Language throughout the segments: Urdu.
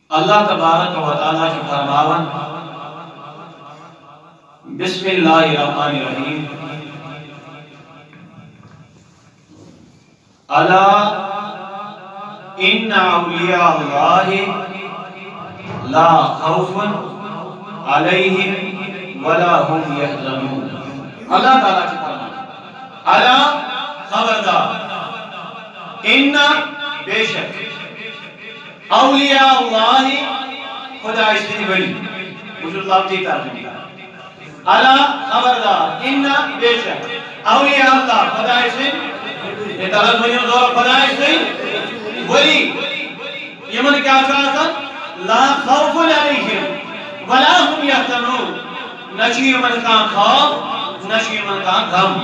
اللہ تبارک و تعالیٰ کی فرماون بسم اللہ الرحمن الرحیم الا ان اولیاء اللہ لا خوف علیہم ولا هم یحزنون۔ اللہ تعالیٰ کی فرماون الا خبردار، ان بے شک، اولیاء اللہ خدا اسے ولی، مجھے لفظی ترجمہ کرا، الا خبردار، ان بے شک، اولیاء اللہ خدا اسے یہ طرح منیم دور خدا اسے ولی، یمن کیا چاہتا لا خوف علیہم ولا هم یحزنون، نشی من کا خوف نشی من کا غم،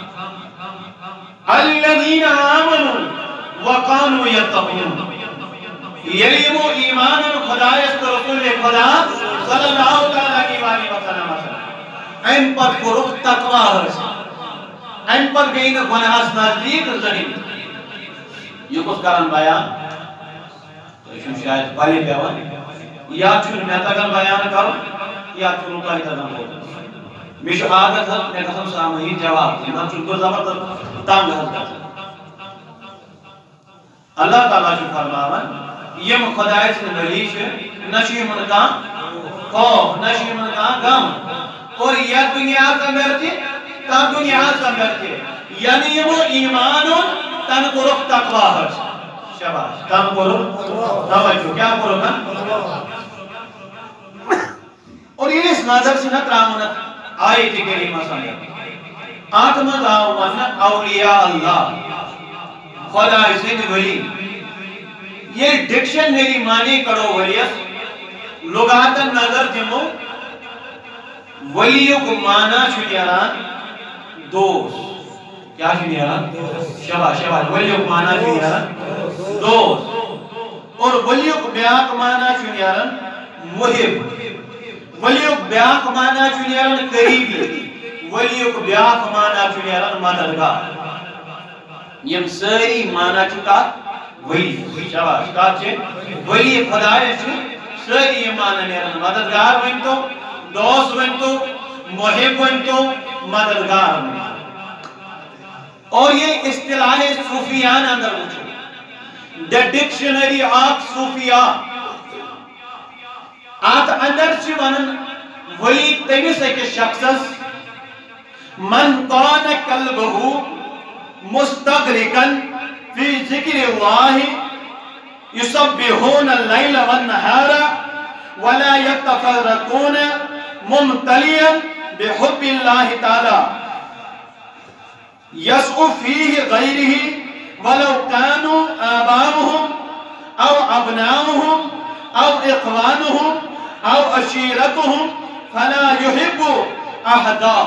الذین آمنوا وقانوا یتقون، یلیم و ایمان خدا است رسول خدا صلی اللہ علیہ وسلم، ان پر پرخ تقوی ہے، ان پر گئی گناہس نزدیک زنی یہ کچھ کرن بیان تو شاید پلی پیون یا چھن میں تگن بیان کرو یا چھنو تاہی تگن ہوتا میش عادت ہے میں قسم سامہی جواب دی میں چھن کو زبردست تانگ ہے۔ اللہ تعالیٰ کی فرماون یم خدای سن ولی چھ نشی من کا خوف نشی من کا غم اور یہ دنیا سنگرتی تا دنیا سنگرتی یعنی وہ ایمان تن قرق تقوی ہے، شباش تن قرق توجہ کیا قرق ہے اور یہ اس نظر سے نت رامنت آیت کریمہ سنگرتی آتمت آوان اولیاء اللہ خدای سن ولی، یہ ڈکشنری معنی کرو ولیت لغاتن نظر دمو ولیو کو معنی چھنیاران دوست، کیا چھنیاران شباش شباش، ولیو کو معنی چھنیاران دوست، اور ولیو کو بیاق معنی چھنیاران محب، ولیو کو بیاق معنی چھنیاران قریبی، ولیو کو بیاق معنی چھنیاران مددگار، یم ساری معنی چھکا ولی، شباش کہا چھے ولی خدای چھے ساری ایمان نیرن مددگار ونتو دوست ونتو محب ونتو مددگار ونتو، اور یہ اصطلاح صوفیان اندر وچھو The Dictionary of Sufia آت اندر چھے ونن ولی تیمیس ایک شخصس من کان قلبہو مستغرقن فی ذکر اللہ یسبحون اللیل والنہار ولا یتفرقون ممتلیا بحب اللہ تعالی یسعو فیہ غیرہ ولو کانوا آباؤہم او ابناؤہم او اخوانہم او عشیرتہم فلا یحب احدا،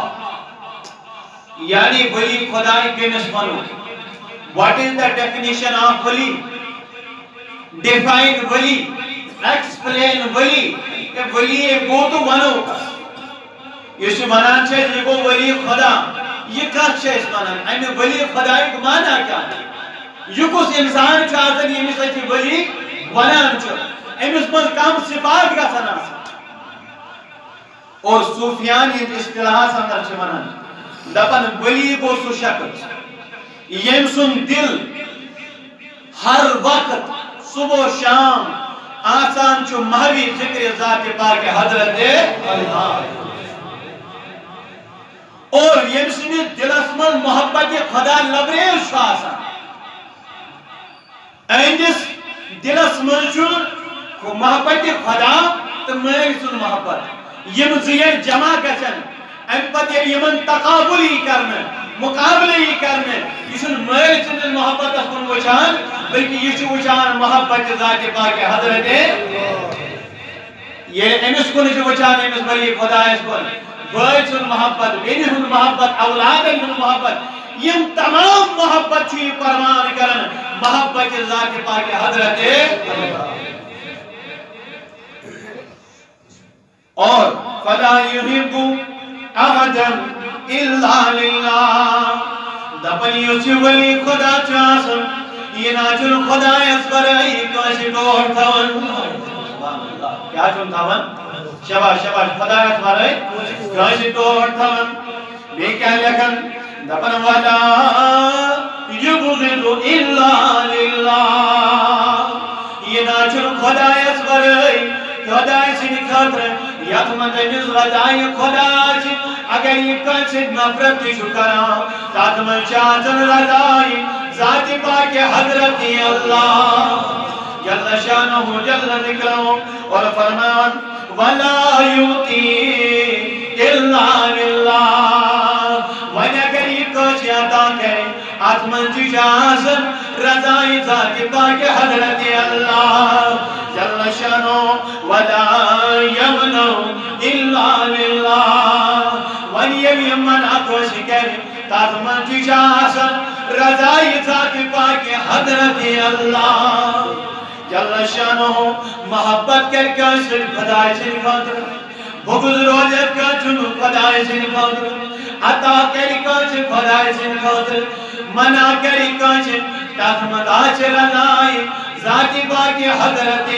یعنی ولی خدای کے نسبنو۔ What is the definition of wali? Define wali, explain wali. کہ ولی گو تو ونو یہ منان چھے یہ گو ولی خدا، یہ کت چھے اس منان امی ولی خدای کو مانا کیا ہے؟ یہ کس انسان چاہتا ہے یہ سچی ولی ونان چھے امیس پر کم صفات کا سنا اور صوفیان یہ اصطلاح سندر چھے منان دپن ولی کو سو شکل یم سن دل ہر وقت صبح و شام آسان چھو محوی ذکر ذات پاک حضرت اللہ، اور یم سن دل اسمن محبت خدا لبریز چھو آسان اینجس دل اسمن چھو محبت خدا تو میں سن محبت یم زیر جمع گچن ام پتہ یمن تقابلی کرنے مقابلے کرنے یہ چھن مال چن محبت کن وچان بلکہ یہ چھ وچان محبت ذات پاک حضرت یہ امس کن چھ وچان امس بلی خدا اس کن بھائی چن محبت بین ہن محبت اولاد ہن محبت یم تمام محبت چھ قربان کرن محبت ذات پاک حضرت اور فلا یحب احدا الا للہ دپن یوچی ولی خدا چاسم یہ ناچن خدا اس پر ای کاش گوڑ تھون کیا چون تھاون شباش شباش خدایت ورائے کانسی طور تھاون بے کیا لکھن دپن ولا یبغض الا للہ یہ ناچن خدایت ورائے خدای سن خاطر یت مندمز ودائی خدا چھ اگر یہ کانسی نفرت شکران تات من چاہتن ردائی ذات پاک حضرت اللہ جل شانہ جل ذکرہ اور فرمان وَلَا يُؤْتِي إِلَّا لِلَّهِ وَنَا کری کچھ عطا کرے آتمن تجازن رضائی ذات پاک حضرت اللہ جل شانہ وَلَا يَمْنَوْ إِلَّا لِلَّهِ وَنِيَمْ يَمَّنَا کچھ کرے تاتمن تجازن رضائی ذات پاک حضرت اللہ جل شانہ محبت کر کانسل خدای سن خاطر بغض روزت کانسل خدای سن خاطر عطا کر کانسل خدای سن خاطر منع کر کانسل تاتمن آچ رضائی ذات پاک حضرت